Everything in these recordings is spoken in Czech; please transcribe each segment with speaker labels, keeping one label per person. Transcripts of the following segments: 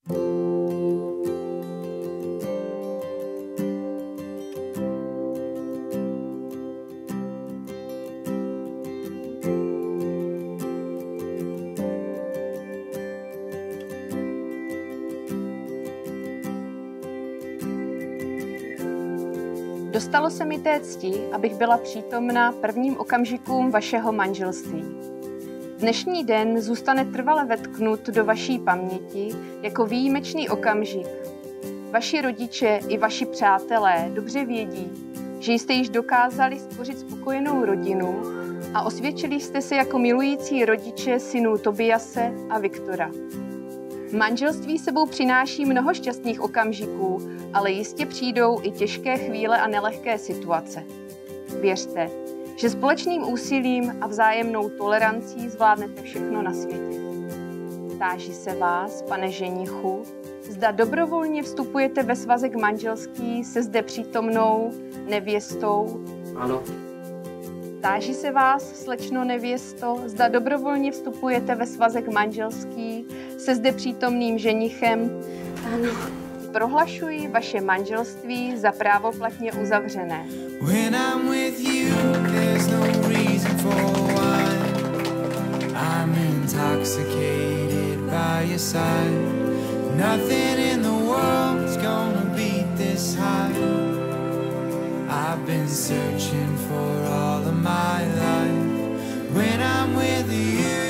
Speaker 1: Dostalo se mi té cti, abych byla přítomna prvním okamžikům vašeho manželství. Dnešní den zůstane trvale vetknut do vaší paměti jako výjimečný okamžik. Vaši rodiče i vaši přátelé dobře vědí, že jste již dokázali stvořit spokojenou rodinu a osvědčili jste se jako milující rodiče synů Tobiase a Viktora. Manželství sebou přináší mnoho šťastných okamžiků, ale jistě přijdou i těžké chvíle a nelehké situace. Věřte, že společným úsilím a vzájemnou tolerancí zvládnete všechno na světě. Táži se vás, pane ženichu, zda dobrovolně vstupujete ve svazek manželský se zde přítomnou nevěstou?
Speaker 2: Ano.
Speaker 1: Táži se vás, slečno nevěsto, zda dobrovolně vstupujete ve svazek manželský se zde přítomným ženichem?
Speaker 3: Ano.
Speaker 1: Prohlašuji vaše manželství za právoplatně uzavřené.
Speaker 4: When I'm with you, there's no reason for why. I'm intoxicated by your side. Nothing in the world's gonna beat this high. I've been searching for all of my life. When I'm with you,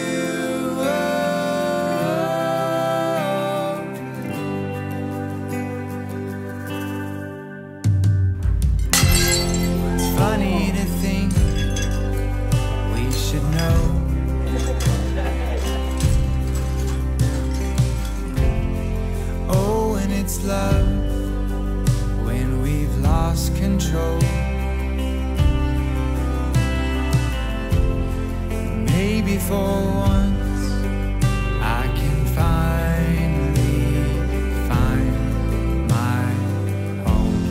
Speaker 4: it's funny to think we should know. Oh, and it's love when we've lost control. Maybe for once I can finally find my home.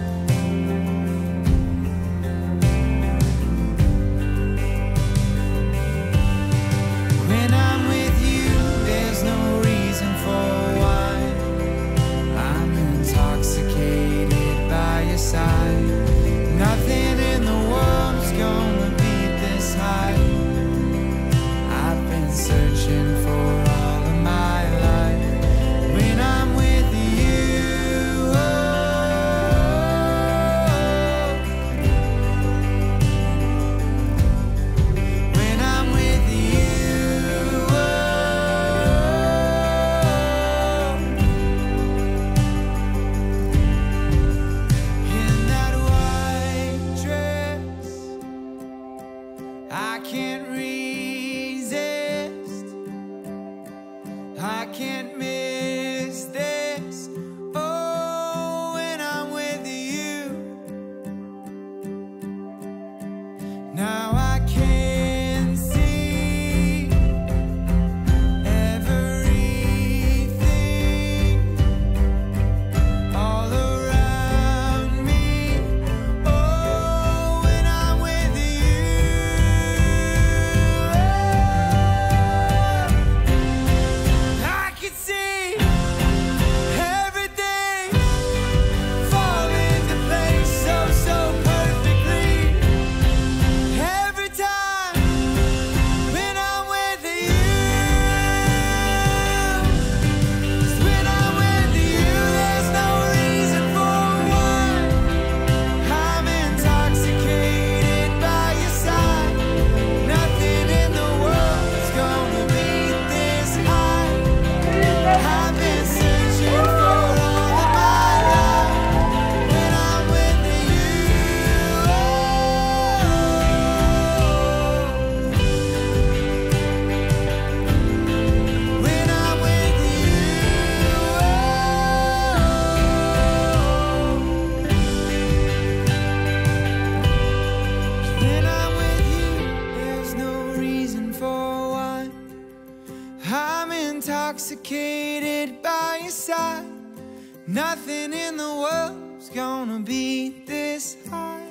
Speaker 4: When I'm with you, there's no reason for why. I'm intoxicated by your side. Nothing in the world's gonna beat this high. I've been searching for all of my life. When I'm with you, when I'm with you, in that white dress, I can't resist. I can't miss this. Oh, when I'm with you. Now I can see everything all around me. Oh, when I'm with you. I can see everything fall into place so perfectly. Every time when I'm with you, 'cause when I'm with you, there's no reason for why. I'm intoxicated by your side. Nothing in the world's gonna beat this high. I've been searching for all of my life. When I'm with you, when I'm with you, when I'm with you, there's no reason for why. I'm intoxicated by your side. Nothing in the world's gonna beat this high.